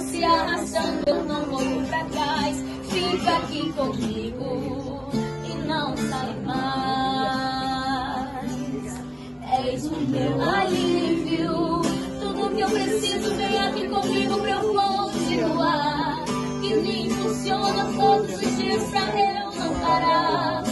se arrastando, eu não volto pra trás. Fica aqui comigo e não sai mais. És o meu alívio, tudo que eu preciso, vem aqui comigo pra eu continuar. Que me impulsiona todos os dias pra eu não parar.